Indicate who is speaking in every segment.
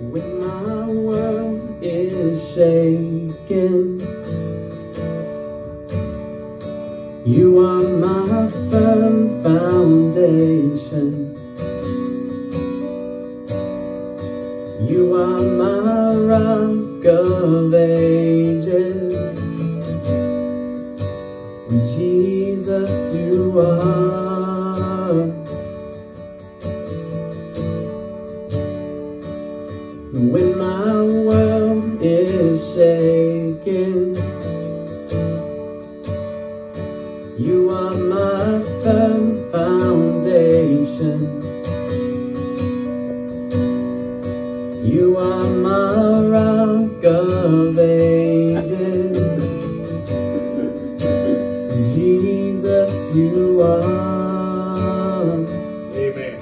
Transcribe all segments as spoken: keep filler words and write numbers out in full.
Speaker 1: When my world is shaken, you are my firm foundation. You are my rock of ages. Jesus, you are. When my world is shaken, you are my firm foundation. You are my rock of ages. Jesus, you are.
Speaker 2: Amen.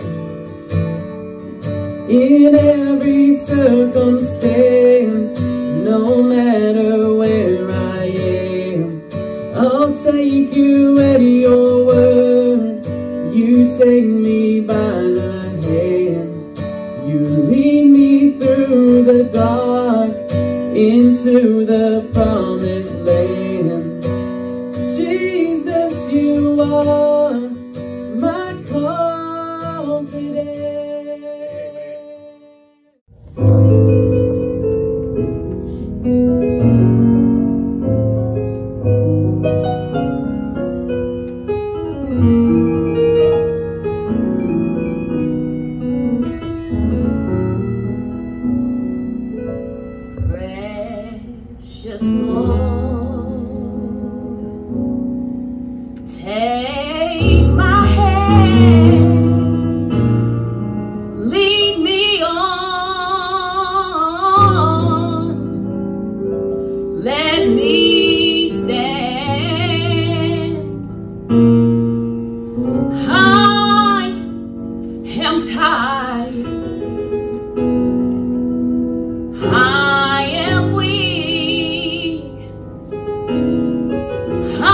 Speaker 1: In every circumstance, no matter where I am, I'll take you at your word. You take me by the hand. You lead me through the dark into the promised land. Jesus, you are my confidence.
Speaker 3: Precious Lord, take my hand, lead me on, let me stand. I am tired, I am weak, I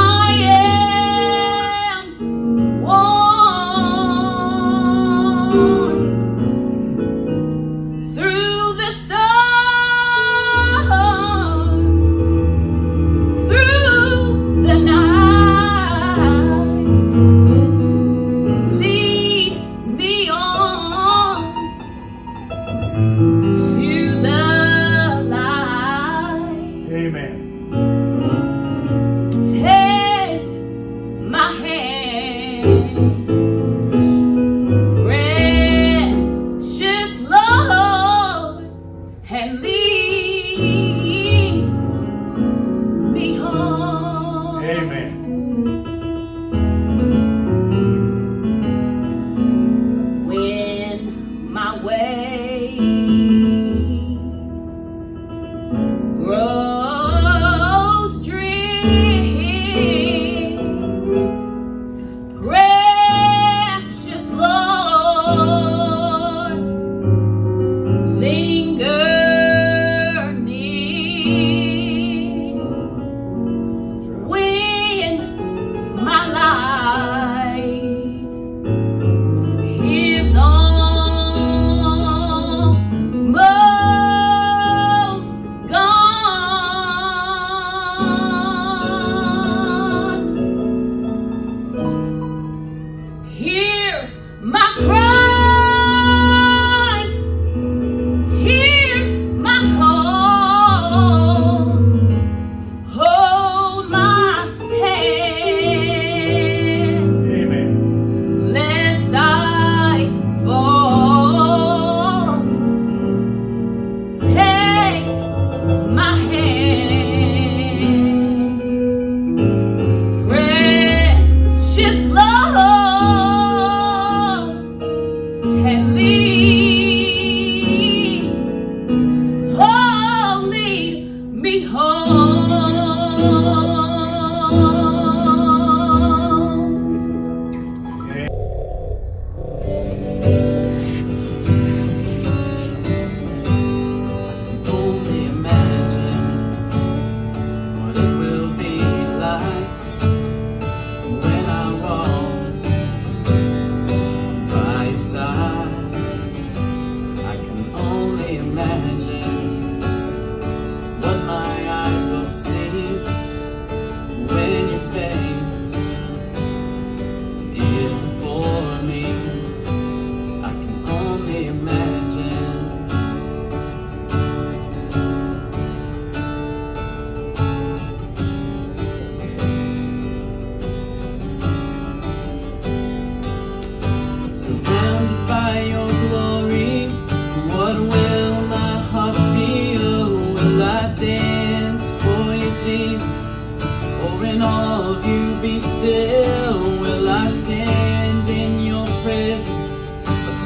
Speaker 3: am worn through the storms, through the night. Lead me on to the light.
Speaker 2: Amen.
Speaker 3: Take my hand, precious Lord, and lead me home.
Speaker 2: Amen.
Speaker 3: When my way grows dim, precious Lord, linger near. When my light is almost gone, hear my cry, hear my call, hold my hand,
Speaker 2: Amen.
Speaker 3: lest I fall. Take my hand, precious Lord, and lead, oh, lead me home.
Speaker 1: Only imagine what it will be like when I walk by your side.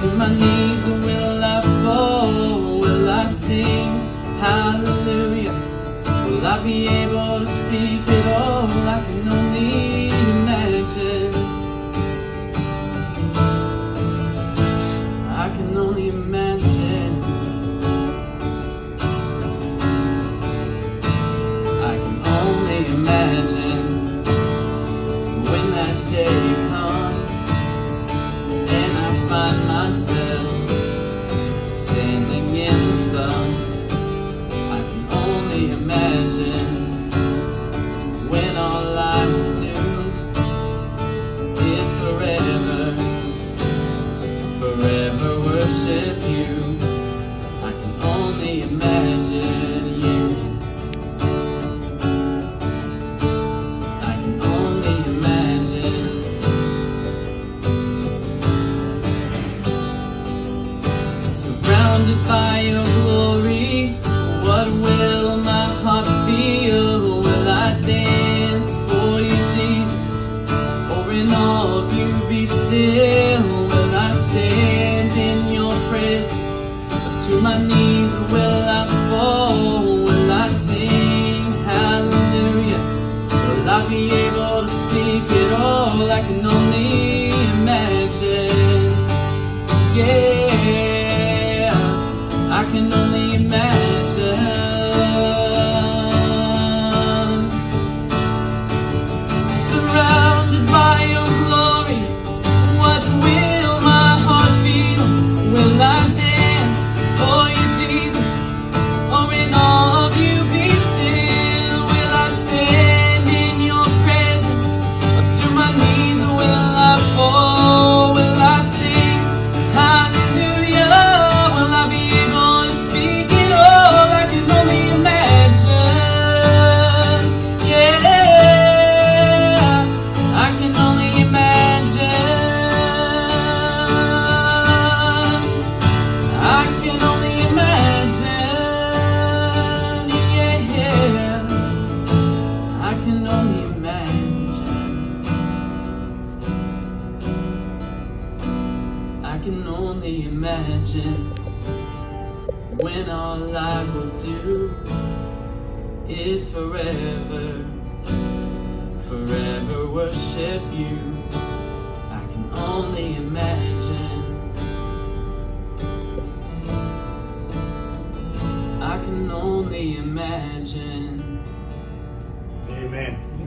Speaker 1: To my knees will I fall? Will I sing hallelujah? Will I be able to speak it all? I can only imagine. I can only imagine. I can only imagine when that day comes and I find myself standing in the sun. I can only imagine when all I will do is forever, forever worship you. I can only imagine you. I can only imagine. Surrounded by your glory, what will my heart feel? Will I dance for you, Jesus? Or in all of you be still? Will I stand in your presence? Or to my knees will I fall? Will I sing hallelujah? Will I be able to speak it all? I can only imagine. Yeah, I can only imagine. Surrounded by your glory, what will my heart feel? Will I dance for you, Jesus? Or in all of you be still? Will I stand in your presence? Or to my knees will I fall? Will I sing hallelujah? Will I be able to speak it all? I can only imagine. Yeah, I can only imagine. I can only imagine. Yeah, I can only imagine. I can only imagine when all I will do is forever, forever worship you. I can only imagine. I can only imagine.
Speaker 2: Amen.